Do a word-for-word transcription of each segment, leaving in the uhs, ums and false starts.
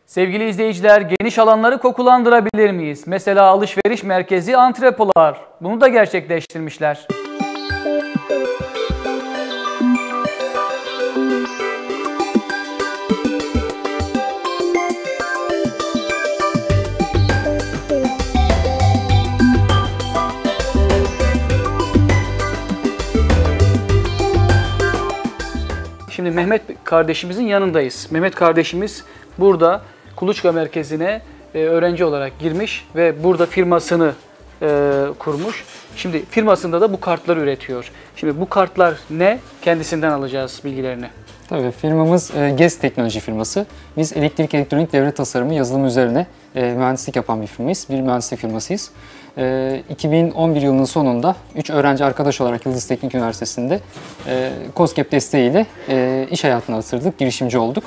Sevgili izleyiciler, geniş alanları kokulandırabilir miyiz? Mesela alışveriş merkezi antrepolar. Bunu da gerçekleştirmişler. Şimdi Mehmet kardeşimizin yanındayız. Mehmet kardeşimiz burada Kuluçka Merkezi'ne e, öğrenci olarak girmiş ve burada firmasını e, kurmuş. Şimdi firmasında da bu kartları üretiyor. Şimdi bu kartlar ne? Kendisinden alacağız bilgilerini. Tabii firmamız e, GES teknoloji firması. Biz elektrik elektronik devre tasarımı yazılımı üzerine e, mühendislik yapan bir firmayız. Bir mühendislik firmasıyız. E, iki bin on bir yılının sonunda üç öğrenci arkadaş olarak Yıldız Teknik Üniversitesi'nde e, KOSGEB desteğiyle e, iş hayatına atıldık, girişimci olduk.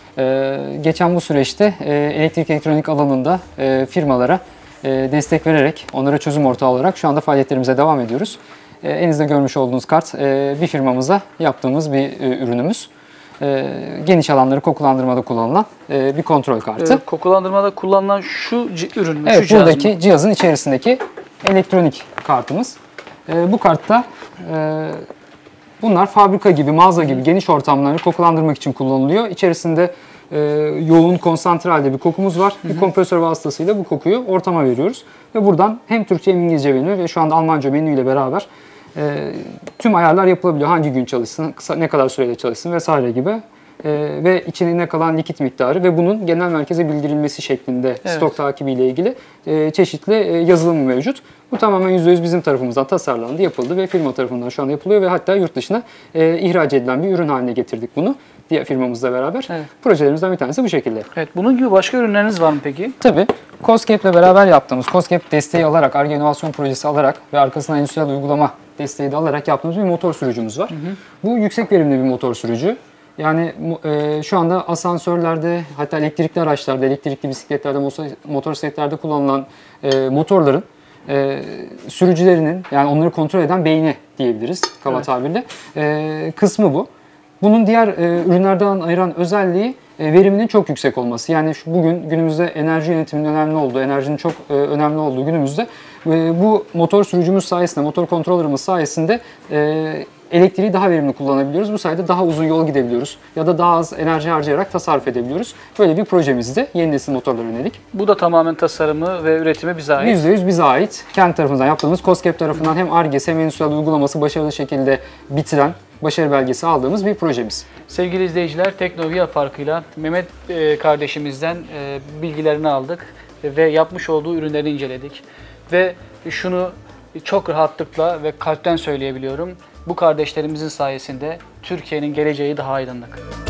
E, geçen bu süreçte e, elektrik elektronik alanında e, firmalara e, destek vererek, onlara çözüm ortağı olarak şu anda faaliyetlerimize devam ediyoruz. E, elinizde görmüş olduğunuz kart e, bir firmamıza yaptığımız bir e, ürünümüz. E, geniş alanları kokulandırmada kullanılan e, bir kontrol kartı. E, kokulandırmada kullanılan şu ürün mü? Evet, şu cihaz buradaki mı? cihazın içerisindeki elektronik kartımız. E, bu kartta e, bunlar fabrika gibi, mağaza gibi geniş ortamları kokulandırmak için kullanılıyor. İçerisinde e, yoğun, konsantre halde bir kokumuz var. Hı hı. Bir kompresör vasıtasıyla bu kokuyu ortama veriyoruz. Ve buradan hem Türkçe hem İngilizce menü ve şu anda Almanca menüyle beraber e, tüm ayarlar yapılabiliyor. Hangi gün çalışsın, kısa, ne kadar süreyle çalışsın vesaire gibi. E, ve içine kalan likit miktarı ve bunun genel merkeze bildirilmesi şeklinde evet. Stok takibiyle ilgili e, çeşitli e, yazılımı mevcut. Bu tamamen yüzde yüz bizim tarafımızdan tasarlandı, yapıldı ve firma tarafından şu anda yapılıyor ve hatta yurt dışına e, ihraç edilen bir ürün haline getirdik bunu. Diğer firmamızla beraber. Evet. Projelerimizden bir tanesi bu şekilde. Evet, bunun gibi başka ürünleriniz var mı peki? Tabii. KOSGEB ile beraber yaptığımız, KOSGEB desteği alarak, Ar-Ge inovasyon projesi alarak ve arkasından endüstriyel uygulama desteği de alarak yaptığımız bir motor sürücümüz var. Hı hı. Bu yüksek verimli bir motor sürücü. Yani e, şu anda asansörlerde, hatta elektrikli araçlarda, elektrikli bisikletlerde, motosikletlerde kullanılan e, motorların e, sürücülerinin, yani onları kontrol eden beyni diyebiliriz kaba evet. tabirle, e, kısmı bu. Bunun diğer e, ürünlerden ayıran özelliği e, veriminin çok yüksek olması. Yani şu, bugün günümüzde enerji yönetiminin önemli olduğu, enerjinin çok e, önemli olduğu günümüzde e, bu motor sürücümüz sayesinde, motor kontrolörümüz sayesinde e, elektriği daha verimli kullanabiliyoruz. Bu sayede daha uzun yol gidebiliyoruz ya da daha az enerji harcayarak tasarruf edebiliyoruz. Böyle bir projemizde yeni nesil motorlara yönelik. Bu da tamamen tasarımı ve üretimi bize ait. yüzde yüz bize ait. Kendi tarafımızdan yaptığımız, KOSGEB tarafından hem Ar-Ge hem endüstriyel uygulaması başarılı şekilde bitiren, başarı belgesi aldığımız bir projemiz. Sevgili izleyiciler, Teknovia farkıyla Mehmet kardeşimizden bilgilerini aldık ve yapmış olduğu ürünleri inceledik. Ve şunu çok rahatlıkla ve kalpten söyleyebiliyorum. Bu kardeşlerimizin sayesinde Türkiye'nin geleceği daha aydınlık.